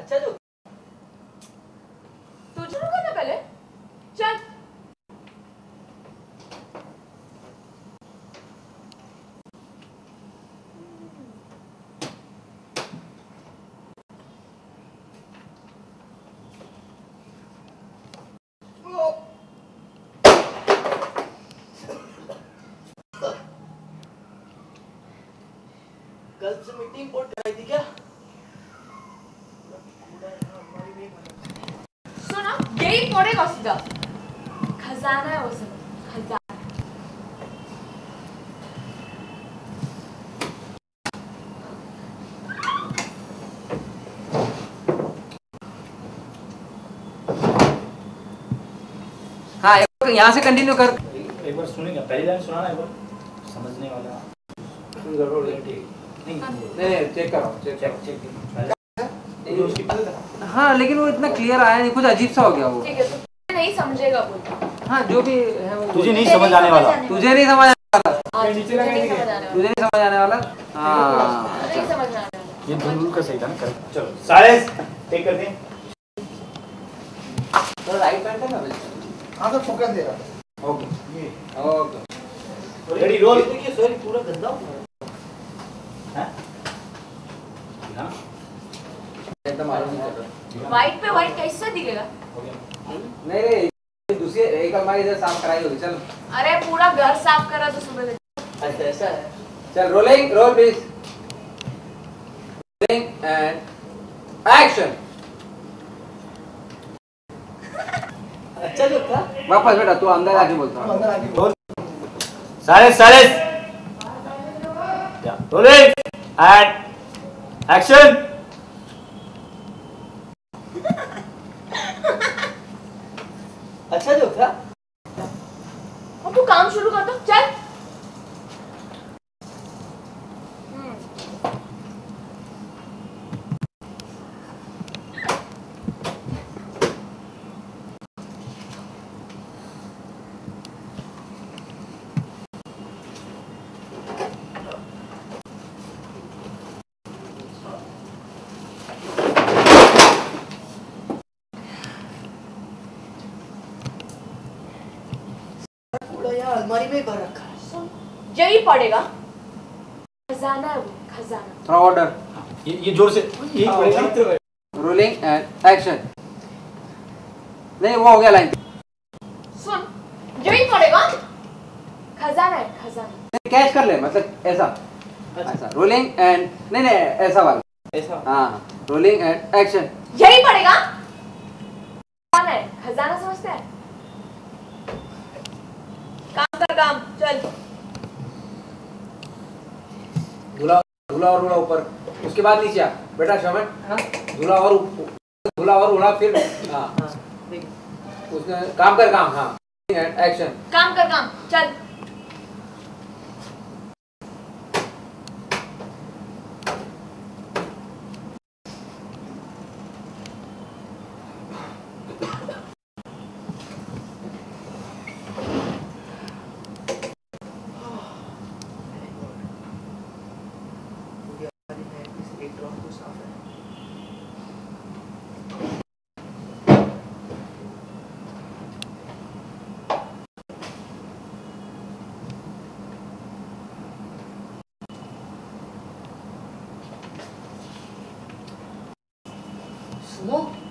अच्छा जो तू शुरू करना पहले चल। कल से मीटिंग पोर्ट कराई थी क्या? सुना यही पड़ेगा सीधा। खजाना है वो सब खजाना। हाँ यहाँ से कंटिन्यू कर। एक बार सुनेगा, पहली लाइन सुनाना एक बार, समझने वाला। नहीं चेक करो चेक। उसकी हाँ लेकिन वो इतना क्लियर आया नहीं, कुछ अजीब सा हो गया वो। ठीक है तो नहीं समझेगा बोल। हाँ जो भी है वो तुझे नहीं समझ आने वाला। तुझे नहीं समझ आने वाला। तुझे तुझे नहीं समझ आने वाला। हाँ नहीं समझ में आने वाला। ये धुन का सही था ना, करेक्ट। चलो सारे टेक करते हैं। तो राइट पैंट है ना हाँ तो फोकस दे रहा। Okay ready roll. देखिए सर पूरा गंदा हो गया। हैं? ना एकदम मालूम नहीं चल रहा। व्हाइट पे व्हाइट कैसे दिखेगा? हो गया। नहीं दूसरी एक अलमारी इधर साफ कराई होगी। चल अरे पूरा घर साफ करा तो सुबह अच्छा ऐसा है। चल roll please. Rolling and action. अच्छा जो था। वापस बेटा तू अंदर आके बोलता हम अंदर आके बोल। सारे रोलिंग एंड एक्शन। अच्छा जो था। अब तू काम शुरू कर दो चल। पूरा यहाँ अलमारी में ही भर रखा है। सुन यही पड़ेगा। खजाना है वो खजाना। थोड़ा ऑर्डर। ये जोर से यही पड़ेगा। Rolling and action. नहीं वो हो गया लाइन। सुन यही पड़ेगा। खजाना है खजाना। कैच कर ले मतलब ऐसा ऐसा रोलिंग एंड नहीं ऐसा वाला ऐसा। हाँ रोलिंग एंड एक्शन। यही पड़ेगा। खजाना है खजाना समझते हैं। काम कर काम चल। धुला और उड़ा ऊपर, उसके बाद नीचे आ बेटा शमन। हाँ धुला और उड़ा फिर हाँ उसने काम कर काम। हाँ एक्शन। काम कर काम चल। एक ड्रॉप तो साफ है। सुनो